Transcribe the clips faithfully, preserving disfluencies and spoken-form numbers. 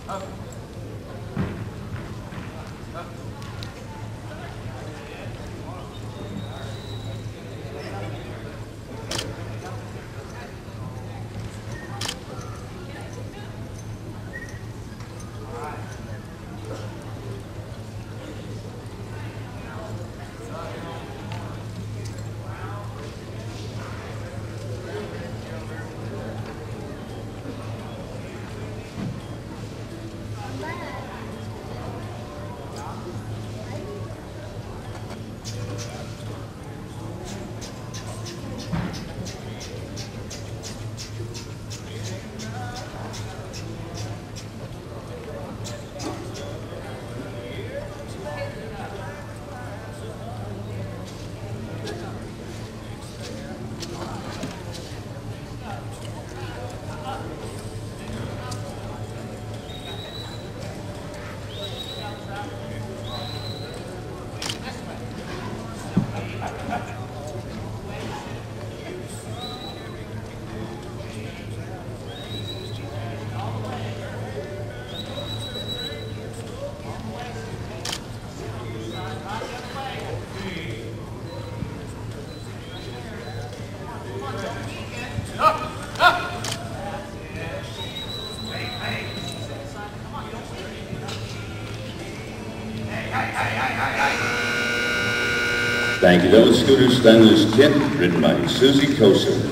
Thank you. That was Scooter Stylish Kit, written by Susie, Koser.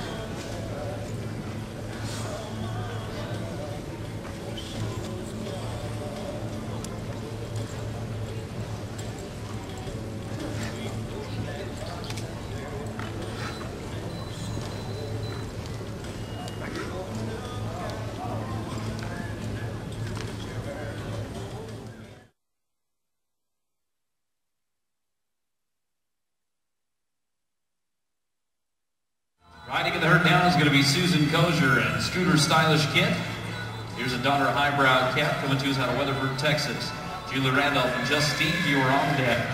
Riding in the herd now is going to be Susan Koser and Scooter Stylish Kit. Here's a Donner Highbrow Cat coming to us out of Weatherford, Texas. Julie Randolph and Justine, you are on deck.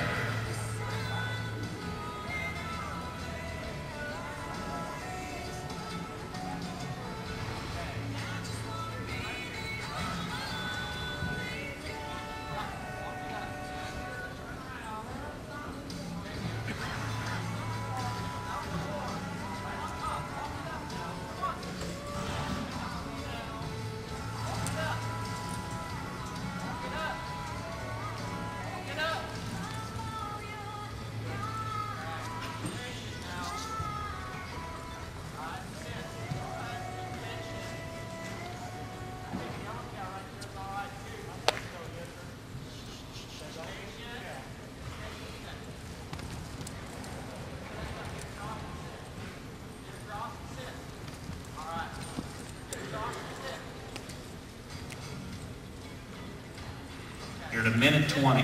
You're at a minute twenty.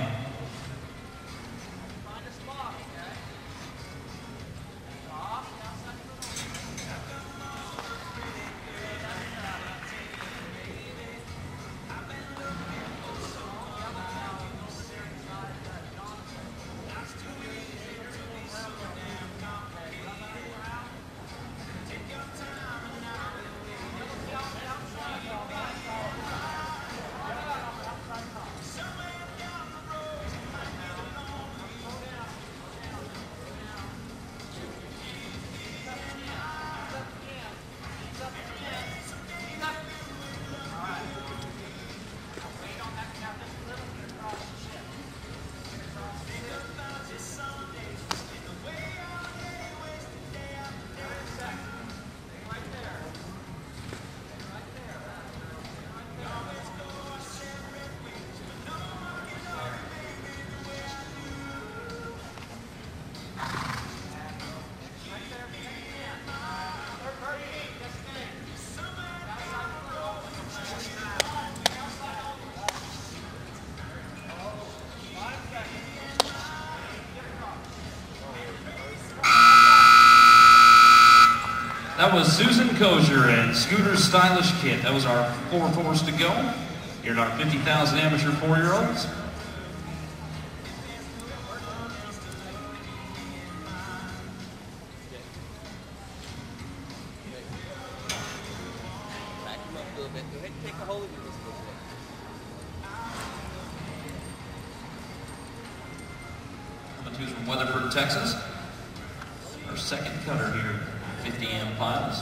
That was Susan Koser and Scooter Stylish Kit. That was our fourth horse to go. Here at our fifty thousand amateur four-year-olds. Back him up a little bit. Go ahead and take a hold of it just a little bit. twenty-twos from Weatherford, Texas. Our second cutter here, fifty amp piles.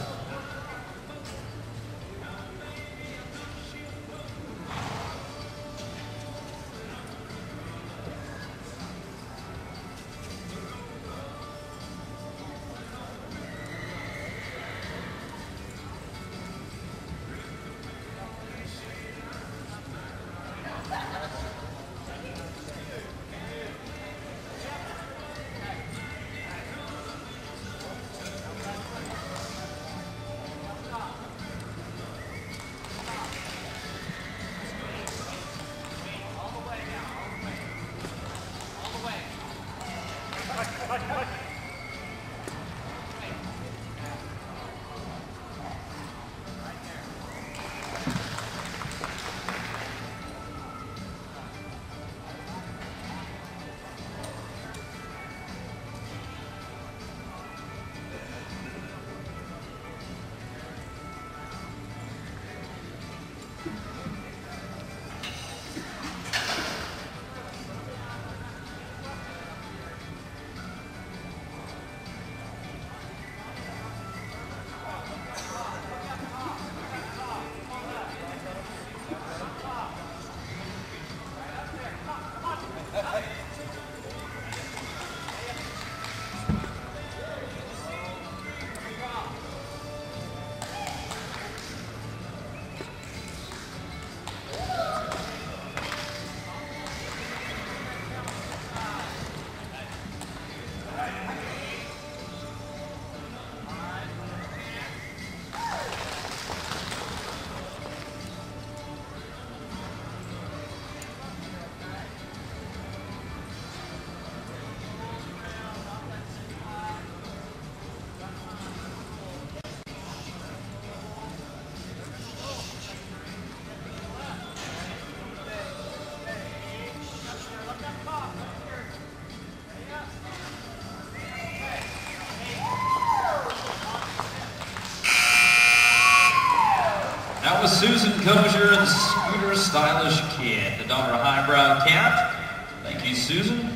That was Susan Koser and Scooter Stylish Kid, the Daughter Highbrow Cat. Thank you, Susan.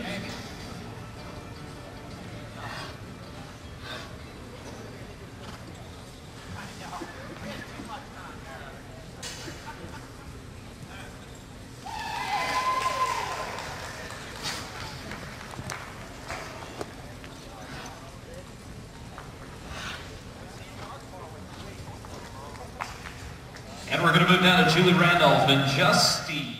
And we're going to move down to Julie Randolph and Justine.